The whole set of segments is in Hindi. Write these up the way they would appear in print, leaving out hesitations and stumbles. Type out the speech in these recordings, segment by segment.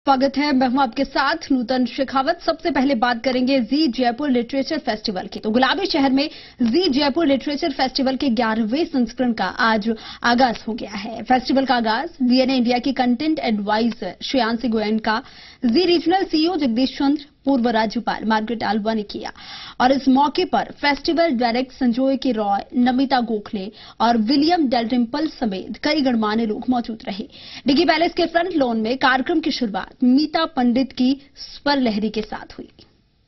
स्वागत है। मैं हूं आपके साथ नूतन शेखावत। सबसे पहले बात करेंगे जी जयपुर लिटरेचर फेस्टिवल की। तो गुलाबी शहर में जी जयपुर लिटरेचर फेस्टिवल के 11वें संस्करण का आज आगाज हो गया है। फेस्टिवल का आगाज वीएनए इंडिया की content adviser Shreyanshi Goenka, Zee regional CEO Jagdish Chandra, पूर्व राज्यपाल मार्गरेट आल्वा ने किया और इस मौके पर फेस्टिवल डायरेक्टर संजोय के रॉय, नमिता गोखले और विलियम डेलरिम्पल समेत कई गणमान्य लोग मौजूद रहे। डिगी पैलेस के फ्रंट लॉन में कार्यक्रम की शुरुआत मीता पंडित की स्वर लहरी के साथ हुई।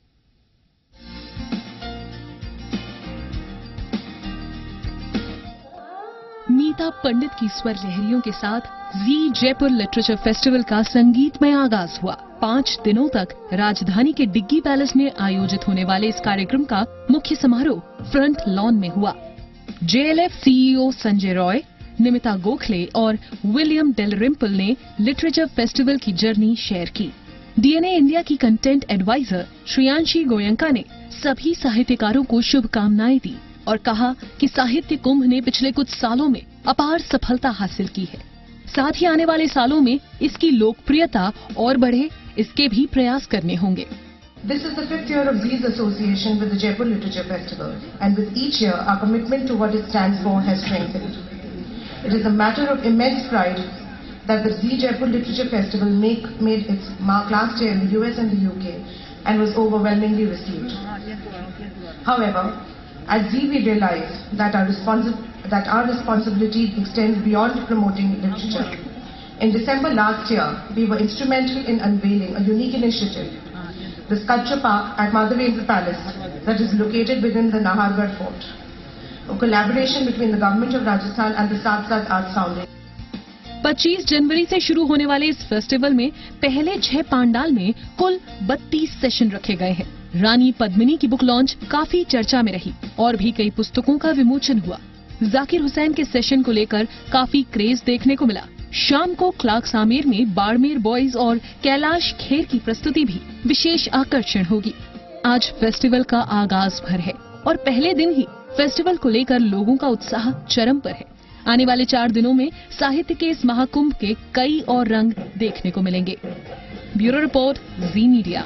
मीता पंडित की स्वर लहरियों के साथ जी जयपुर लिटरेचर फेस्टिवल का संगीतमय आगाज हुआ। 5 दिनों तक राजधानी के डिग्गी पैलेस में आयोजित होने वाले इस कार्यक्रम का मुख्य समारोह फ्रंट लॉन में हुआ। जेएलएफ सीईओ संजय रॉय, नमिता गोखले और विलियम डेलरिम्पल ने लिटरेचर फेस्टिवल की जर्नी शेयर की। वीएनए इंडिया की कंटेंट एडवाइजर श्रेयांशी गोयनका ने सभी साहित्यकारों को शुभकामनाएं दी और कहा कि साहित्य कुंभ ने पिछले कुछ सालों में अपार सफलता हासिल की है। साथ ही आने वाले सालों में इसकी लोकप्रियता और बढ़े, इसके भी प्रयास करने होंगे। This is the 5th year of Z's association with the Jaipur Literature Festival, and with each year our commitment to what it stands for has strengthened. It is a matter of immense pride that the Z Jaipur Literature Festival made its mark last year in the US and the UK and was overwhelmingly received. However, at Z we realize that our responsibility extends beyond promoting literature. In December last year, we were instrumental in unveiling a unique initiative, the Sculpture Park at Madhavendra Palace that is located within the Nahargarh Fort, a collaboration between the government of Rajasthan and the Sat Sat Arts Foundation. 25 जनवरी से शुरू होने वाले इस फेस्टिवल में पहले 6 पांडाल में कुल 32 सेशन रखे गए हैं। रानी पद्मिनी की बुक लॉन्च काफी चर्चा में रही और भी कई पुस्तकों का विमोचन हुआ। जाकिर हुसैन के सेशन को लेकर काफी क्रेज देखने को मिला। शाम को क्लार्क्स आमेर में बाड़मेर बॉयज और कैलाश खेर की प्रस्तुति भी विशेष आकर्षण होगी। आज फेस्टिवल का आगाज भर है और पहले दिन ही फेस्टिवल को लेकर लोगों का उत्साह चरम पर है। आने वाले 4 दिनों में साहित्य के इस महाकुंभ के कई और रंग देखने को मिलेंगे। Bureau report, Zee media.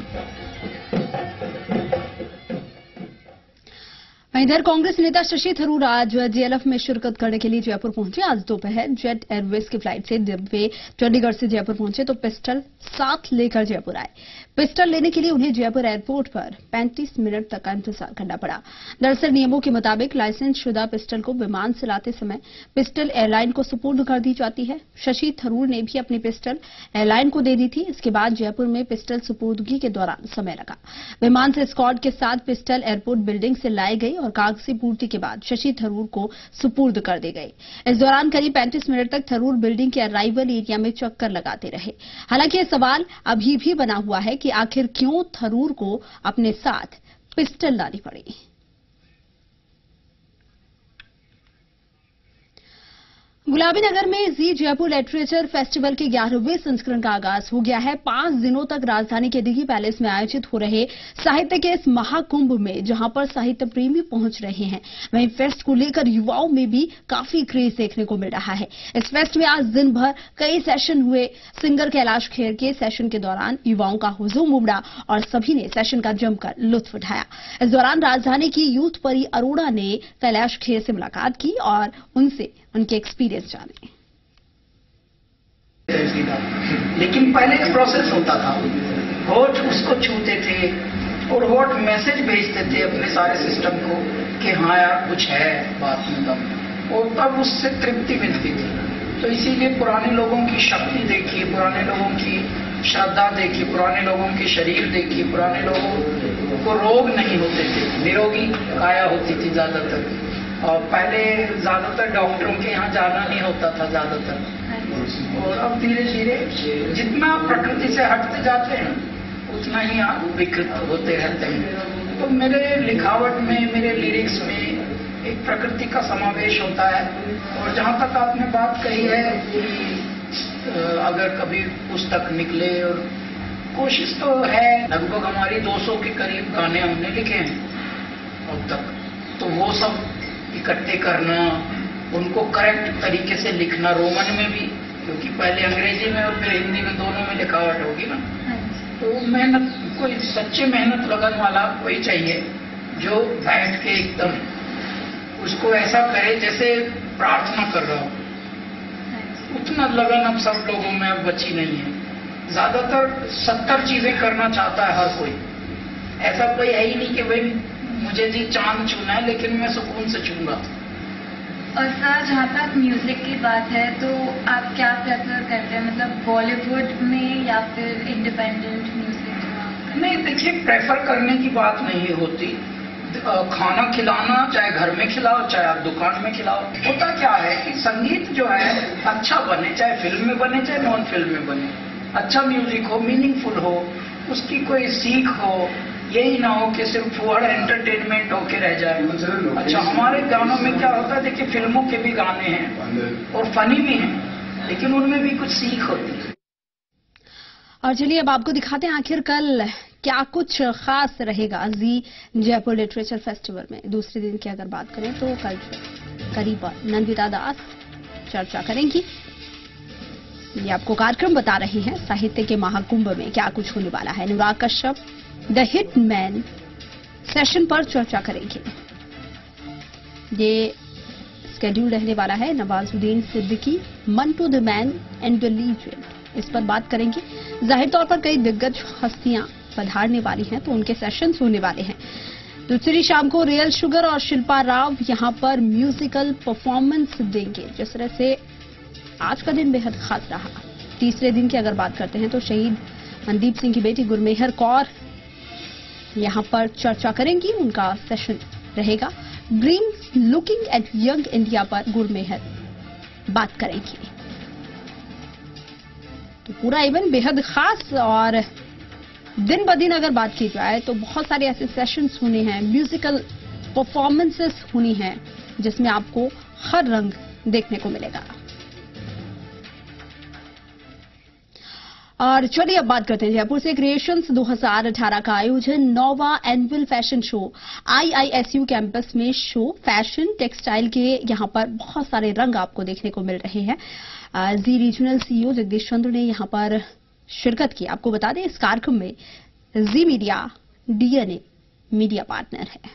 इधर कांग्रेस नेता शशि थरूर आज जेएलएफ में शिरकत करने के लिए जयपुर पहुंचे। आज दोपहर जेट एयरवेज की फ्लाइट से वे चंडीगढ़ से जयपुर पहुंचे तो पिस्टल साथ लेकर जयपुर आए। पिस्टल लेने के लिए उन्हें जयपुर एयरपोर्ट पर 35 मिनट तक का इंतजार करना पड़ा। दरअसल नियमों के मुताबिक लाइसेंस शुदा पिस्टल को विमान से लाते समय पिस्टल एयरलाइन को सुपुर्द कर दी जाती है। शशि थरूर ने भी अपनी पिस्टल एयरलाइन को दे दी थी। इसके बाद जयपुर में पिस्टल सुपुर्दगी के दौरान समय लगा। विमान से स्क्वाड के साथ पिस्टल एयरपोर्ट बिल्डिंग से लाई गई और कागजी पूर्ति के बाद शशि थरूर को सुपुर्द कर दी गई। इस दौरान करीब 35 मिनट तक थरूर बिल्डिंग के अराइवल एरिया में चक्कर लगाते रहे। हालांकि ये सवाल अभी भी बना हुआ है कि आखिर क्यों थरूर को अपने साथ पिस्टल लानी पड़ी। गुलाबी नगर में जी जयपुर लिटरेचर फेस्टिवल के 11वें संस्करण का आगाज हो गया है। 5 दिनों तक राजधानी के डिगी पैलेस में आयोजित हो रहे साहित्य के इस महाकुंभ में जहां पर साहित्य प्रेमी पहुंच रहे हैं, वहीं फेस्ट को लेकर युवाओं में भी काफी क्रेज देखने को मिल रहा है। इस फेस्ट में आज दिन भर कई सेशन हुए। सिंगर कैलाश खेर के सेशन के दौरान युवाओं का हुजूम उमड़ा और सभी ने सेशन का जमकर लुत्फ उठाया। इस दौरान राजधानी की यूथ परी अरोड़ा ने कैलाश खेर से मुलाकात की और उनसे उनके एक्सपीरियंस जाने। लेकिन पहले एक प्रोसेस होता था, होठ उसको छूते थे और होठ मैसेज भेजते थे अपने सारे सिस्टम को कि हाँ यार कुछ है बात में दम, और तब उससे तृप्ति मिलती थी। तो इसीलिए पुराने लोगों की शक्ति देखिए, पुराने लोगों की श्रद्धा देखिए, पुराने लोगों के शरीर देखिए, पुराने लोगों को रोग नहीं होते थे, निरोगी काया होती थी ज्यादातर। और पहले ज्यादातर डॉक्टरों के यहाँ जाना नहीं होता था ज्यादातर, और अब धीरे धीरे जितना प्रकृति से हटते जाते हैं उतना ही आप विकृत होते रहते हैं। तो मेरे लिखावट में, मेरे लिरिक्स में एक प्रकृति का समावेश होता है। और जहाँ तक आपने बात कही है कि अगर कभी पुस्तक निकले, और कोशिश तो है, लगभग हमारी 200 के करीब गाने हमने लिखे हैं अब तक। तो वो सब इकट्ठे करना, उनको करेक्ट तरीके से लिखना, रोमन में भी क्योंकि पहले अंग्रेजी में और फिर हिंदी में, दोनों में लिखावट होगी ना। तो मेहनत, कोई सच्ची मेहनत लगन वाला कोई चाहिए जो बैठ के एकदम उसको ऐसा करे जैसे प्रार्थना कर रहा हो। उतना लगन अब सब लोगों में अब बची नहीं है। ज्यादातर 70 चीजें करना चाहता है हर कोई। ऐसा कोई है ही नहीं कि भाई मुझे जी चांद छूना है लेकिन मैं सुकून से छूंगा। और सर, जहाँ तक म्यूजिक की बात है तो आप क्या प्रेफर करते हैं, मतलब बॉलीवुड में या फिर इंडिपेंडेंट म्यूजिक? नहीं, देखिए, प्रेफर करने की बात नहीं होती। खाना खिलाना चाहे घर में खिलाओ चाहे आप दुकान में खिलाओ, होता क्या है कि संगीत जो है अच्छा बने, चाहे फिल्म में बने चाहे नॉन फिल्म में बने, अच्छा म्यूजिक हो, मीनिंगफुल हो, उसकी कोई सीख हो, यही ना हो कि सिर्फ फुहाड़ एंटरटेनमेंट होके रह जाए। अच्छा, हमारे गानों में क्या होता है, देखिए फिल्मों के भी गाने हैं और फनी भी हैं, लेकिन उनमें भी कुछ सीख होती है। और चलिए अब आपको दिखाते हैं आखिर कल क्या कुछ खास रहेगा जी जयपुर लिटरेचर फेस्टिवल में। दूसरे दिन की अगर बात करें तो कल करीब नंदिता दास चर्चा करेंगी। ये आपको कार्यक्रम बता रहे हैं। साहित्य के महाकुंभ में क्या कुछ होने वाला है। Anurag Kashyap the hit man session पर चर्चा करेंगे। ये स्केड्यूल रहने वाला है। Nawazuddin Siddiqui Manto the man and the legend, इस पर बात करेंगे। जाहिर तौर पर कई दिग्गज हस्तियां पधारने वाली हैं तो उनके सेशंस होने वाले हैं। दूसरी शाम को रियल शुगर और शिल्पा राव यहां पर म्यूजिकल परफॉर्मेंस देंगे। जिस तरह से आज का दिन बेहद खास रहा। तीसरे दिन की अगर बात करते हैं तो शहीद मनदीप सिंह की बेटी गुरमेहर कौर यहां पर चर्चा करेंगी। उनका सेशन रहेगा। Dreams looking at young India पर गुरमेहर बात करेंगी। तो पूरा इवेंट बेहद खास और दिन ब दिन अगर बात की जाए तो बहुत सारे ऐसे सेशंस होने हैं, म्यूजिकल परफॉर्मेंसेस होनी हैं जिसमें आपको हर रंग देखने को मिलेगा। और चलिए अब बात करते हैं जयपुर से। क्रिएशंस 2018 का आयोजन 9वां annual fashion show IISU campus में शो फैशन टेक्सटाइल के यहां पर बहुत सारे रंग आपको देखने को मिल रहे हैं। Zee regional CEO Jagdish Chandra ने यहां पर शिरकत की। आपको बता दें इस कार्यक्रम में Zee media DNA media partner है।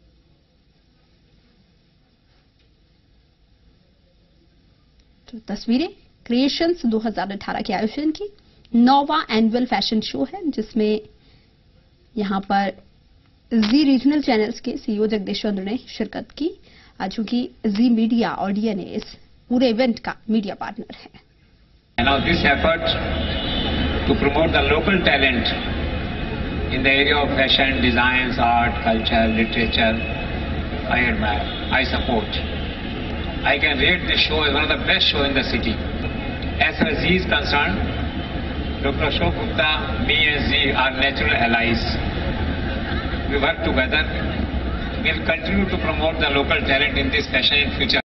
तो तस्वीरें क्रिएशंस 2018 के आयोजन की 9वां एनुअल फैशन शो है जिसमें यहां पर जी रीजनल चैनल्स के CEO जगदीश चंद्र ने शिरकत की। चूंकि जी मीडिया और DNA इस पूरे इवेंट का मीडिया पार्टनर है। Now this effort to promote the local talent in the area of fashion, designs, art, culture, literature, I admire, I support. I can rate this show as one of the best shows in the city. As far as Z is concerned, Dr. Ashok Gupta, me and Z are natural allies. We work together. We will continue to promote the local talent in this fashion in future.